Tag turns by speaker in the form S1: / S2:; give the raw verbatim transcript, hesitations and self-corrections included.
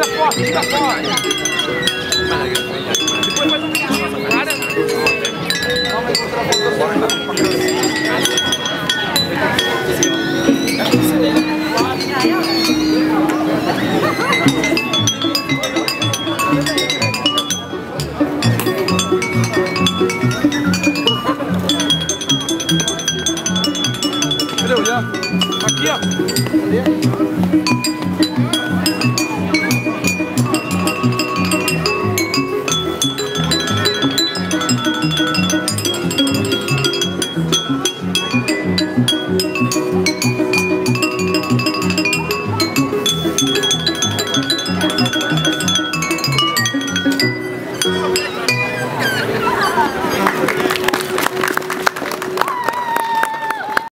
S1: forte, tira forte. Depois faz um vídeo, cara. Calma aí, vou travar Cadê o Ian? Aqui, ó.